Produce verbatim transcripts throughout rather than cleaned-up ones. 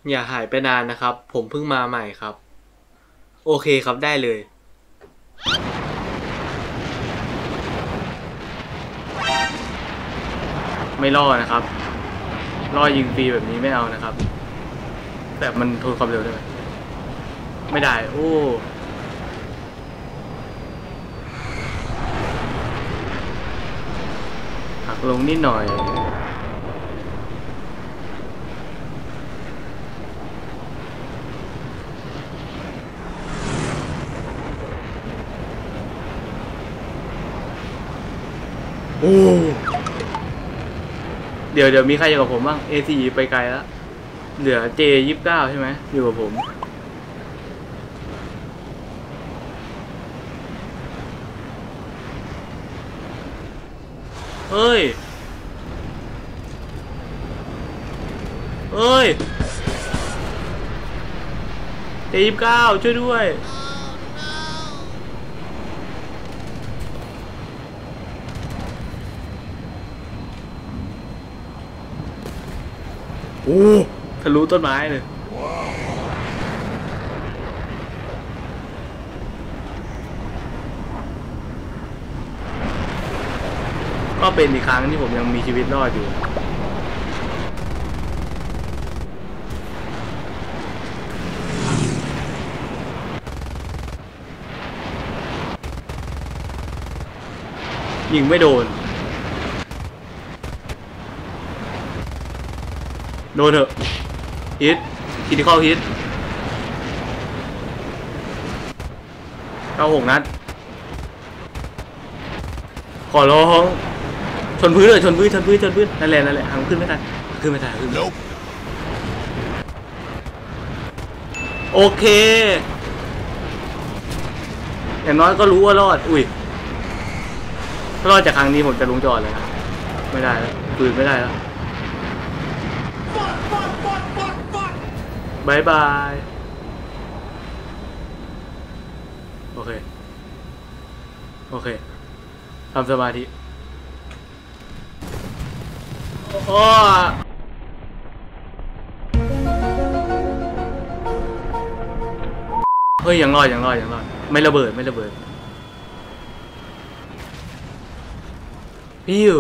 อย่าหายไปนานนะครับผมเพิ่งมาใหม่ครับโอเคครับได้เลยไม่ล่อนะครับล่อยิงฟรีแบบนี้ไม่เอานะครับแต่มันทนความเร็วได้ไหมไม่ได้โอ้หักลงนิดหน่อยโอ้เดี๋ยวเดี๋ยวมีใครอยู่กับผมบ้าง เอ ซี ไปไกลแล้วเหลือ เจ ยี่สิบเก้า ใช่ไหมอยู่กับผมเฮ้ยเฮ้ย เจ ยี่สิบเก้า ช่วยด้วยโอ้ทะลุต้นไม้เลยก็เป็นอีกครั้งที่ผมยังมีชีวิตรอดอยู่ยิงไม่โดนโดนเถอะฮิตคิดที่เข้าฮิตเข้าหกนัดขอร้องชนพื้นเลยชนพื้นชนพื้นชนพื้นนั่นแหละนั่นแหละทางขึ้นไม่ทันขึ้นไม่ทันขึ้นโอเคอย่างน้อยก็รู้ว่ารอดอุ้ยถ้ารอดจากครั้งนี้ผมจะลงจอดเลยนะไม่ได้แล้วปืนไม่ได้แล้วบายบายโอเคโอเคทำสมาธิโอ้เฮ้ยยังรอดยังรอดยังรอดไม่ระเบิดไม่ระเบิดพิว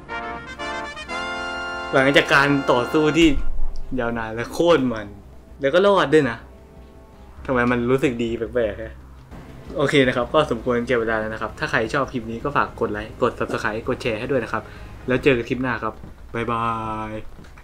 หลังจากการต่อสู้ที่ยาวนานและโคตรมันแล้วก็รอดด้วยนะทำไมมันรู้สึกดีแปลกๆฮะโอเคนะครับก็สมควรเก็บเวลาแล้วนะครับถ้าใครชอบคลิปนี้ก็ฝากกดไลค์กด ซับสไครบ์ กดแชร์ให้ด้วยนะครับแล้วเจอกันคลิปหน้าครับบ๊ายบาย